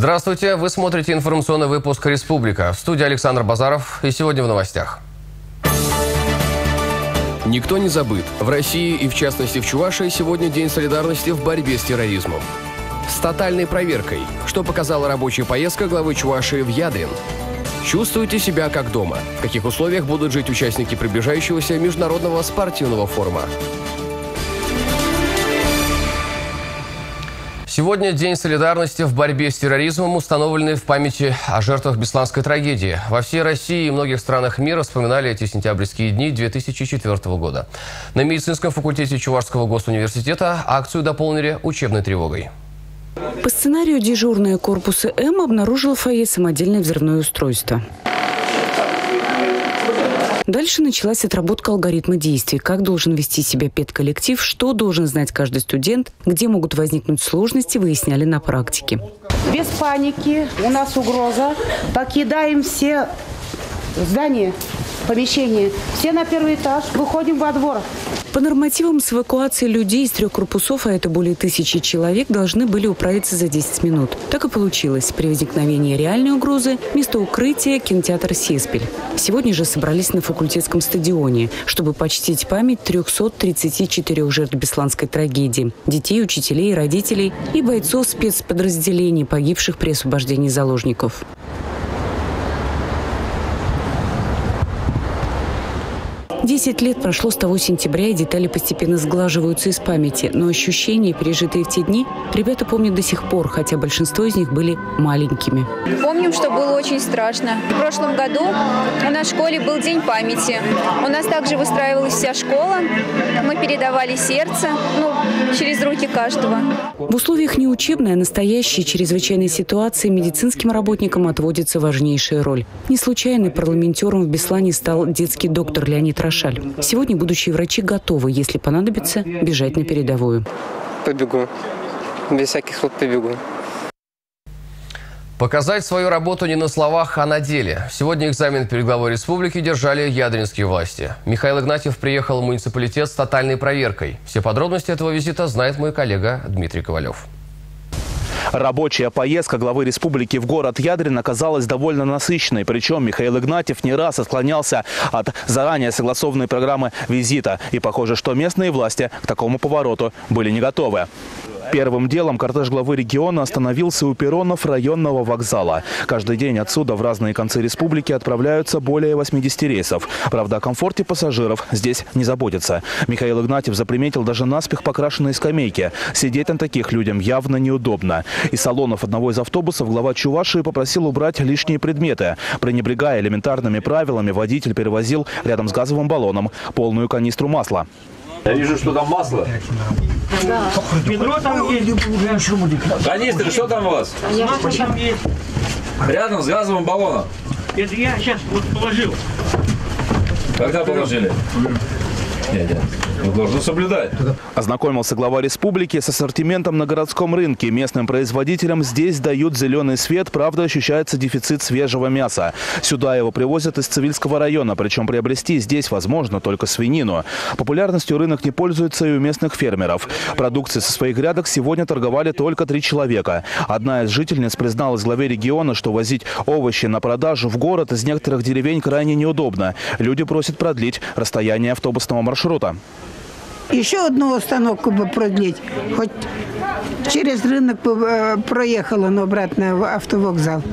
Здравствуйте! Вы смотрите информационный выпуск «Республика». В студии Александр Базаров. И сегодня в новостях. Никто не забыт. В России и, в частности, в Чувашии сегодня День солидарности в борьбе с терроризмом. С тотальной проверкой. Что показала рабочая поездка главы Чувашии в Ядрин? Чувствуете себя как дома? В каких условиях будут жить участники приближающегося международного спортивного форума? Сегодня День солидарности в борьбе с терроризмом, установленный в памяти о жертвах Бесланской трагедии. Во всей России и многих странах мира вспоминали эти сентябрьские дни 2004 года. На медицинском факультете Чувашского госуниверситета акцию дополнили учебной тревогой. По сценарию дежурная корпуса М обнаружил в фойе самодельное взрывное устройство. Дальше началась отработка алгоритма действий. Как должен вести себя педколлектив, что должен знать каждый студент, где могут возникнуть сложности, выясняли на практике. Без паники, у нас угроза. Покидаем все здания, помещения. Все на первый этаж, выходим во двор. По нормативам с эвакуацией людей из 3 корпусов, а это более 1000 человек, должны были управиться за 10 минут. Так и получилось. При возникновении реальной угрозы место укрытия – кинотеатр «Сеспель». Сегодня же собрались на факультетском стадионе, чтобы почтить память 334 жертв Бесланской трагедии – детей, учителей, родителей и бойцов спецподразделений, погибших при освобождении заложников. 10 лет прошло с того сентября, и детали постепенно сглаживаются из памяти. Но ощущения, пережитые в те дни, ребята помнят до сих пор, хотя большинство из них были маленькими. Помним, что было очень страшно. В прошлом году у нас в школе был День памяти. У нас также выстраивалась вся школа. Мы передавали сердце, через руки каждого. В условиях не учебной, а настоящей чрезвычайной ситуации медицинским работникам отводится важнейшая роль. Не случайно парламентером в Беслане стал детский доктор Леонид Рошаль. Сегодня будущие врачи готовы, если понадобится, бежать на передовую. Побегу. Без всяких слов побегу. Показать свою работу не на словах, а на деле. Сегодня экзамен перед главой республики держали ядринские власти. Михаил Игнатьев приехал в муниципалитет с тотальной проверкой. Все подробности этого визита знает мой коллега Дмитрий Ковалев. Рабочая поездка главы республики в город Ядрин оказалась довольно насыщенной. Причем Михаил Игнатьев не раз отклонялся от заранее согласованной программы визита. И похоже, что местные власти к такому повороту были не готовы. Первым делом кортеж главы региона остановился у перронов районного вокзала. Каждый день отсюда в разные концы республики отправляются более 80 рейсов. Правда, о комфорте пассажиров здесь не заботятся. Михаил Игнатьев заприметил даже наспех покрашенные скамейки. Сидеть на таких людям явно неудобно. Из салонов одного из автобусов глава Чувашии попросил убрать лишние предметы. Пренебрегая элементарными правилами, водитель перевозил рядом с газовым баллоном полную канистру масла. Я вижу, что там масло. Да. Ведро там есть. Канистры, что там у вас? Масло там есть. Рядом с газовым баллоном. Это я сейчас вот положил. Когда положили? Нет. Вы должны соблюдать. Ознакомился глава республики с ассортиментом на городском рынке. Местным производителям здесь дают зеленый свет, правда, ощущается дефицит свежего мяса. Сюда его привозят из Цивильского района, причем приобрести здесь возможно только свинину. Популярностью рынок не пользуется и у местных фермеров. Продукцией со своих грядок сегодня торговали только 3 человека. Одна из жительниц призналась главе региона, что возить овощи на продажу в город из некоторых деревень крайне неудобно. Люди просят продлить расстояние автобусного маршрута. Еще одну остановку бы продлить. Хоть через рынок бы проехала, но обратно в автовокзал.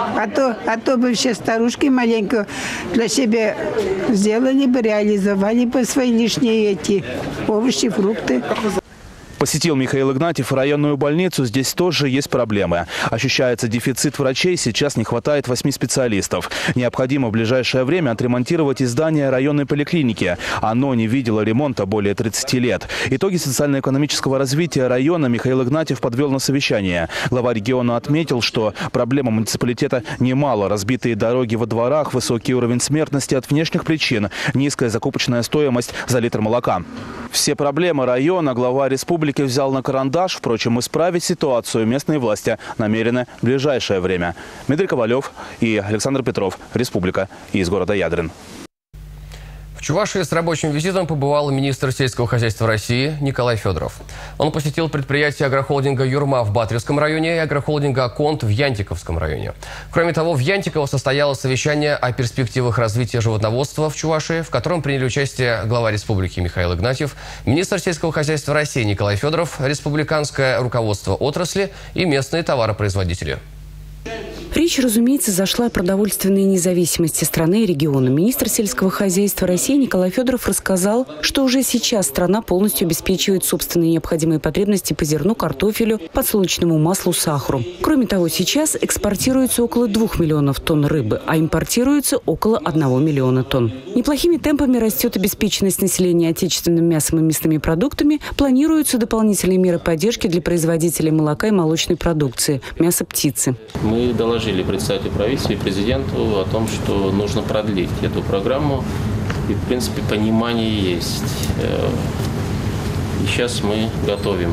А то бы все старушки маленько для себя сделали бы, реализовали бы свои лишние эти овощи, фрукты. Посетил Михаил Игнатьев районную больницу. Здесь тоже есть проблемы. Ощущается дефицит врачей. Сейчас не хватает 8 специалистов. Необходимо в ближайшее время отремонтировать и здание районной поликлиники. Оно не видело ремонта более 30 лет. Итоги социально-экономического развития района Михаил Игнатьев подвел на совещание. Глава региона отметил, что проблема муниципалитета немало. Разбитые дороги во дворах, высокий уровень смертности от внешних причин, низкая закупочная стоимость за литр молока. Все проблемы района глава республики взял на карандаш. Впрочем, исправить ситуацию местные власти намерены в ближайшее время. Дмитрий Ковалев и Александр Петров. Республика. Из города Ядрин. Чувашии с рабочим визитом побывал министр сельского хозяйства России Николай Федоров. Он посетил предприятия агрохолдинга «Юрма» в Батревском районе и агрохолдинга «Конт» в Янтиковском районе. Кроме того, в Янтиково состоялось совещание о перспективах развития животноводства в Чувашии, в котором приняли участие глава республики Михаил Игнатьев, министр сельского хозяйства России Николай Федоров, республиканское руководство отрасли и местные товаропроизводители. Речь, разумеется, зашла о продовольственной независимости страны и региона. Министр сельского хозяйства России Николай Федоров рассказал, что уже сейчас страна полностью обеспечивает собственные необходимые потребности по зерну, картофелю, подсолнечному маслу, сахару. Кроме того, сейчас экспортируется около 2 миллионов тонн рыбы, а импортируется около 1 миллиона тонн. Неплохими темпами растет обеспеченность населения отечественным мясом и мясными продуктами. Планируются дополнительные меры поддержки для производителей молока и молочной продукции, мяса птицы. Мы доложили представителю правительства и президенту о том, что нужно продлить эту программу. И, в принципе, понимание есть. И сейчас мы готовим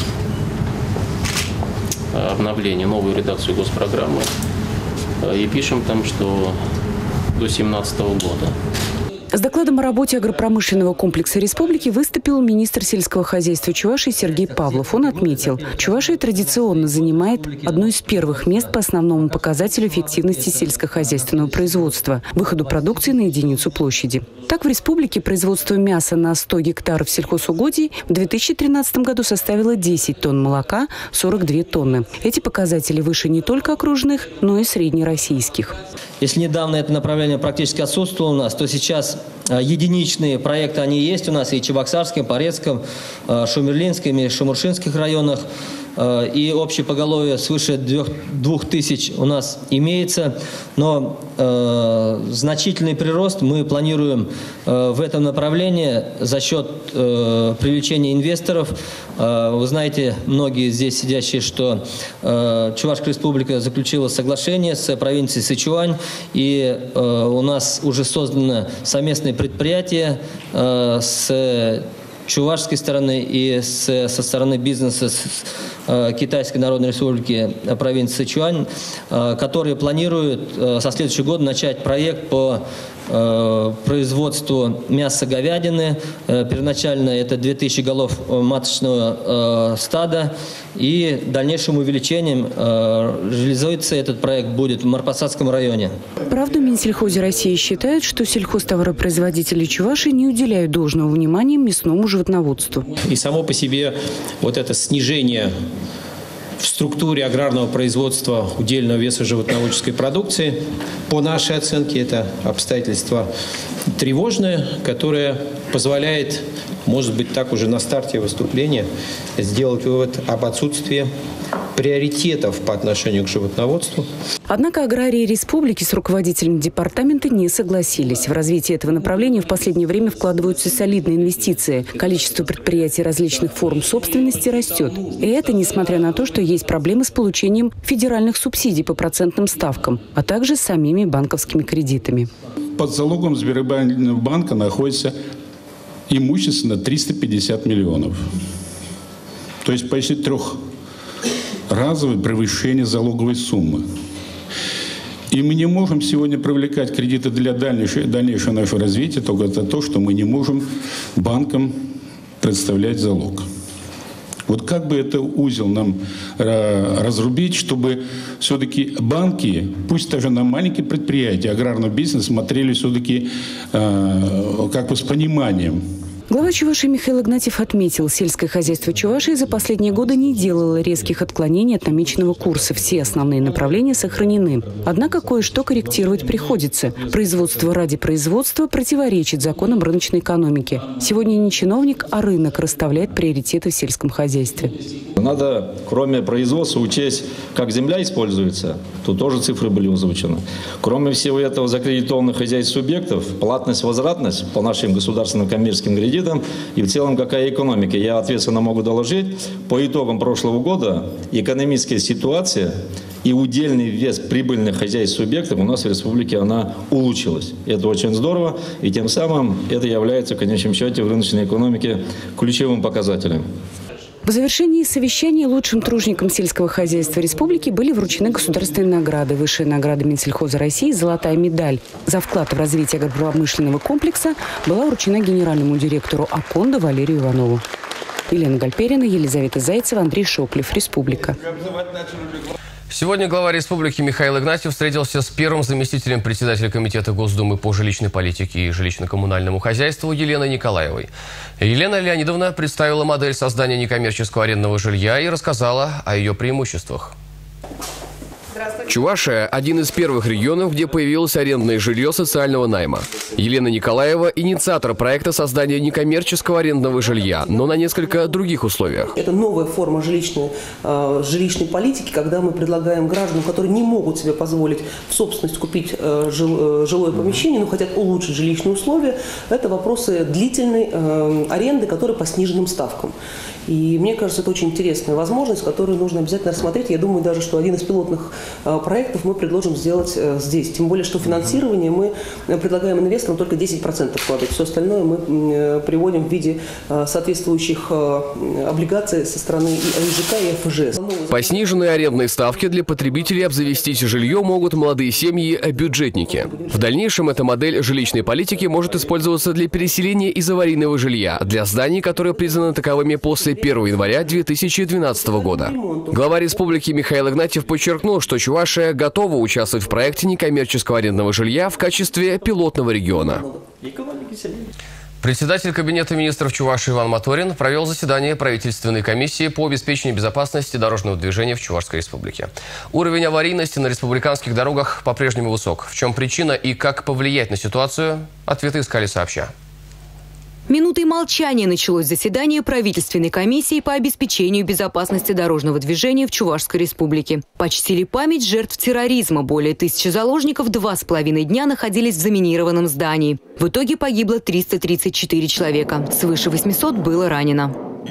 обновление, новую редакцию госпрограммы. И пишем там, что до 2017 года. С докладом о работе агропромышленного комплекса республики выступил министр сельского хозяйства Чувашии Сергей Павлов. Он отметил, Чувашия традиционно занимает одно из первых мест по основному показателю эффективности сельскохозяйственного производства – выходу продукции на единицу площади. Так, в республике производство мяса на 100 гектаров сельхозугодий в 2013 году составило 10 тонн молока, 42 тонны. Эти показатели выше не только окружных, но и среднероссийских. Если недавно это направление практически отсутствовало у нас, то сейчас единичные проекты, они есть у нас и в Чебоксарском, Порецком, Шумерлинском и Шамуршинских районах. И общее поголовье свыше 2000 у нас имеется. Но значительный прирост мы планируем в этом направлении за счет привлечения инвесторов. Вы знаете, многие здесь сидящие, что Чувашская республика заключила соглашение с провинцией Сычуань. И у нас уже создано совместное предприятие с чувашской стороны и со стороны бизнеса Китайской Народной Республики провинции Сычуань, которые планируют со следующего года начать проект по производству мяса говядины. Первоначально это 2000 голов маточного стада. И дальнейшим увеличением реализуется этот проект будет в Марпасадском районе. Правда, в Минсельхозе России считают, что сельхозтоваропроизводители Чувашии не уделяют должного внимания мясному животноводству. И само по себе вот это снижение в структуре аграрного производства удельного веса животноводческой продукции, по нашей оценке, это обстоятельство тревожное, которое позволяет, может быть, так уже на старте выступления сделать вывод об отсутствии приоритетов по отношению к животноводству. Однако аграрии республики с руководителем департамента не согласились. В развитие этого направления в последнее время вкладываются солидные инвестиции. Количество предприятий различных форм собственности растет. И это несмотря на то, что есть проблемы с получением федеральных субсидий по процентным ставкам, а также с самими банковскими кредитами. Под залогом Сбербанка находится имущественно 350 миллионов. То есть почти трехразовое превышение залоговой суммы. И мы не можем сегодня привлекать кредиты для дальнейшего нашего развития только за то, что мы не можем банкам представлять залог. Вот как бы это узел нам разрубить, чтобы все-таки банки, пусть даже на маленькие предприятия, аграрный бизнес смотрели все-таки как бы с пониманием. Глава Чувашии Михаил Игнатьев отметил, сельское хозяйство Чувашии за последние годы не делало резких отклонений от намеченного курса. Все основные направления сохранены. Однако кое-что корректировать приходится. Производство ради производства противоречит законам рыночной экономики. Сегодня не чиновник, а рынок расставляет приоритеты в сельском хозяйстве. Надо, кроме производства, учесть, как земля используется. Тут тоже цифры были озвучены. Кроме всего этого, закредитованных хозяйств субъектов, платность, возвратность по нашим государственным коммерческим кредитам и в целом какая экономика. Я ответственно могу доложить, по итогам прошлого года экономическая ситуация и удельный вес прибыльных хозяйств субъектов у нас в республике она улучшилась. Это очень здорово, и тем самым это является в конечном счете в рыночной экономике ключевым показателем. В завершении совещания лучшим труженикам сельского хозяйства республики были вручены государственные награды. Высшая награда Минсельхоза России «Золотая медаль» за вклад в развитие агропромышленного комплекса была вручена генеральному директору АКОНДа Валерию Иванову. Елена Гальперина, Елизавета Зайцева, Андрей Шоплев. Республика. Сегодня глава республики Михаил Игнатьев встретился с первым заместителем председателя Комитета Госдумы по жилищной политике и жилищно-коммунальному хозяйству Еленой Николаевой. Елена Леонидовна представила модель создания некоммерческого арендного жилья и рассказала о ее преимуществах. Чувашия – один из первых регионов, где появилось арендное жилье социального найма. Елена Николаева – инициатор проекта создания некоммерческого арендного жилья, но на несколько других условиях. Это новая форма жилищной политики, когда мы предлагаем гражданам, которые не могут себе позволить в собственность купить жилое помещение, но хотят улучшить жилищные условия. Это вопросы длительной аренды, которые по сниженным ставкам. И мне кажется, это очень интересная возможность, которую нужно обязательно рассмотреть. Я думаю даже, что один из пилотных проектов мы предложим сделать здесь. Тем более, что финансирование мы предлагаем инвесторам только 10% вкладывать. Все остальное мы приводим в виде соответствующих облигаций со стороны ИЖК и ФЖС. По сниженной арендной ставке для потребителей обзавестись жилье могут молодые семьи-бюджетники. В дальнейшем эта модель жилищной политики может использоваться для переселения из аварийного жилья, для зданий, которые признаны таковыми после 1 января 2012 года. Глава республики Михаил Игнатьев подчеркнул, что Чувашия готова участвовать в проекте некоммерческого арендного жилья в качестве пилотного региона. Председатель Кабинета министров Чувашии Иван Моторин провел заседание правительственной комиссии по обеспечению безопасности дорожного движения в Чувашской республике. Уровень аварийности на республиканских дорогах по-прежнему высок. В чем причина и как повлиять на ситуацию, ответы искали сообща. Минутой молчания началось заседание правительственной комиссии по обеспечению безопасности дорожного движения в Чувашской республике. Почтили память жертв терроризма. Более 1000 заложников 2,5 дня находились в заминированном здании. В итоге погибло 334 человека. Свыше 800 было ранено.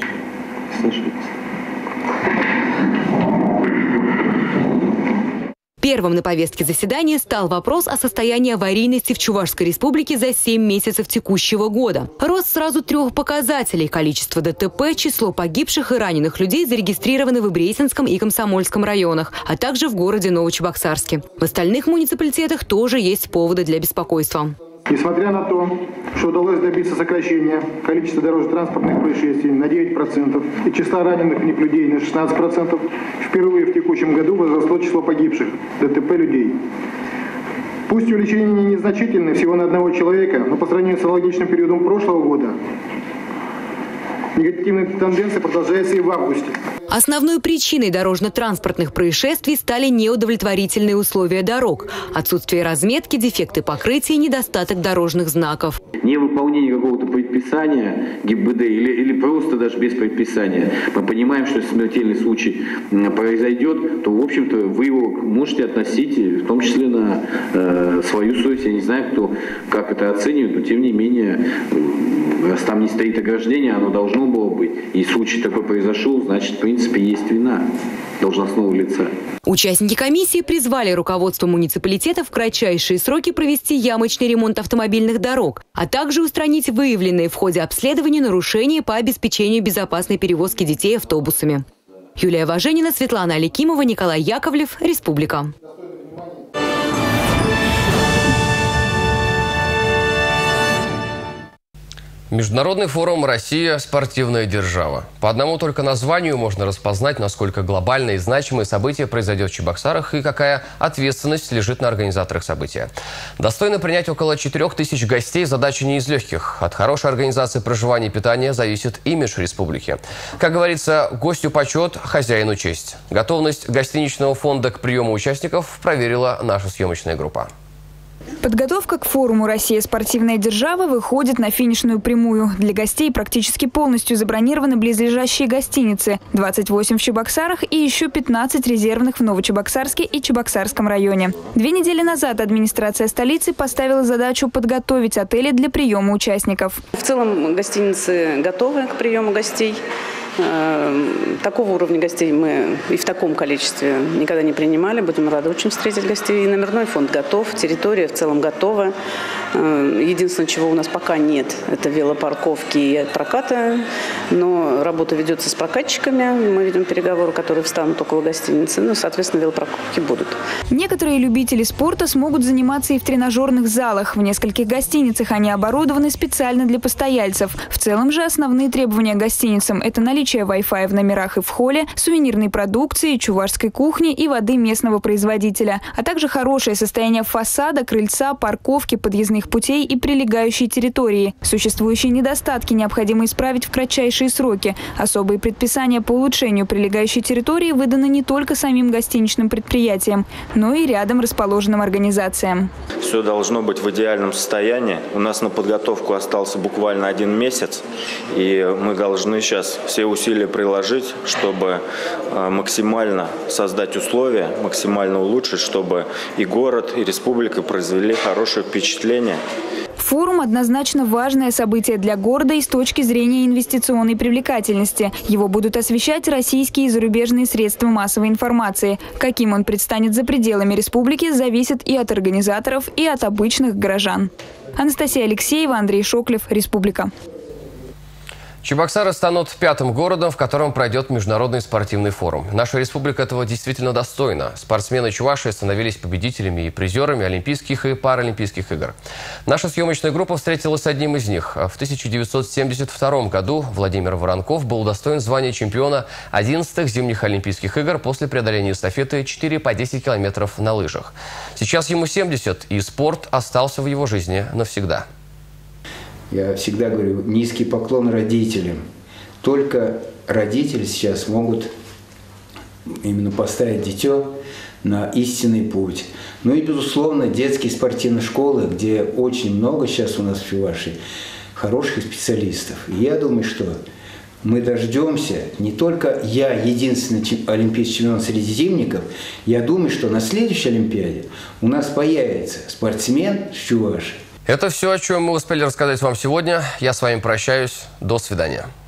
Первым на повестке заседания стал вопрос о состоянии аварийности в Чувашской республике за 7 месяцев текущего года. Рост сразу 3 показателей: количество ДТП, число погибших и раненых людей зарегистрированы в Ибресинском и Комсомольском районах, а также в городе Новочебоксарске. В остальных муниципалитетах тоже есть поводы для беспокойства. Несмотря на то, что удалось добиться сокращения количества дорожно-транспортных происшествий на 9% и числа раненых людей на 16%, впервые в текущем году возросло число погибших ДТП людей. Пусть увеличение незначительное, всего на одного человека, но по сравнению с аналогичным периодом прошлого года, негативная тенденция продолжается и в августе. Основной причиной дорожно-транспортных происшествий стали неудовлетворительные условия дорог, отсутствие разметки, дефекты покрытия и недостаток дорожных знаков. Невыполнение какого-то предписания ГИБДД или просто даже без предписания. Мы понимаем, что если смертельный случай произойдет, то, в общем-то, вы его можете относить, в том числе на свою совесть. Я не знаю, кто как это оценивает, но тем не менее, раз там не стоит ограждение, оно должно было быть. И случай такой произошел, значит, в принципе, есть вина должностного лица. Участники комиссии призвали руководство муниципалитета в кратчайшие сроки провести ямочный ремонт автомобильных дорог, а также устранить выявленные в ходе обследования нарушения по обеспечению безопасной перевозки детей автобусами. Юлия Важенина, Светлана Аликимова, Николай Яковлев. Республика. Международный форум «Россия. Спортивная держава». По одному только названию можно распознать, насколько глобальное и значимое событие произойдет в Чебоксарах и какая ответственность лежит на организаторах события. Достойно принять около 4000 гостей задача не из легких. От хорошей организации проживания и питания зависит имидж республики. Как говорится, гостю почет, хозяину честь. Готовность гостиничного фонда к приему участников проверила наша съемочная группа. Подготовка к форуму «Россия. Спортивная держава» выходит на финишную прямую. Для гостей практически полностью забронированы близлежащие гостиницы. 28 в Чебоксарах и еще 15 резервных в Новочебоксарске и Чебоксарском районе. 2 недели назад администрация столицы поставила задачу подготовить отели для приема участников. В целом гостиницы готовы к приему гостей. Такого уровня гостей мы и в таком количестве никогда не принимали. Будем рады очень встретить гостей. И номерной фонд готов, территория в целом готова. Единственное, чего у нас пока нет, это велопарковки и проката. Но работа ведется с прокатчиками. Мы ведем переговоры, которые встанут около гостиницы. Ну, соответственно, велопарковки будут. Некоторые любители спорта смогут заниматься и в тренажерных залах. В нескольких гостиницах они оборудованы специально для постояльцев. В целом же основные требования к гостиницам – это наличие Wi-Fi в номерах и в холле, сувенирной продукции, чувашской кухни и воды местного производителя, а также хорошее состояние фасада, крыльца, парковки, подъездных путей и прилегающей территории. Существующие недостатки необходимо исправить в кратчайшие сроки. Особые предписания по улучшению прилегающей территории выданы не только самим гостиничным предприятиям, но и рядом расположенным организациям. Все должно быть в идеальном состоянии. У нас на подготовку остался буквально 1 месяц, и мы должны сейчас все усилия приложить, чтобы максимально создать условия, максимально улучшить, чтобы и город, и республика произвели хорошее впечатление. Форум – однозначно важное событие для города и с точки зрения инвестиционной привлекательности. Его будут освещать российские и зарубежные средства массовой информации. Каким он предстанет за пределами республики, зависит и от организаторов, и от обычных горожан. Анастасия Алексеева, Андрей Шоклев, Республика. Чебоксары станут 5-м городом, в котором пройдет международный спортивный форум. Наша республика этого действительно достойна. Спортсмены Чувашии становились победителями и призерами Олимпийских и Паралимпийских игр. Наша съемочная группа встретилась с одним из них. В 1972 году Владимир Воронков был удостоен звания чемпиона 11-х зимних Олимпийских игр после преодоления эстафеты 4 по 10 километров на лыжах. Сейчас ему 70, и спорт остался в его жизни навсегда. Я всегда говорю, низкий поклон родителям. Только родители сейчас могут именно поставить дитё на истинный путь. Ну и, безусловно, детские спортивные школы, где очень много сейчас у нас в Чувашии хороших специалистов. И я думаю, что мы дождемся, не только я, единственный олимпийский чемпион среди зимников, я думаю, что на следующей Олимпиаде у нас появится спортсмен с Чувашии. Это все, о чем мы успели рассказать вам сегодня. Я с вами прощаюсь. До свидания.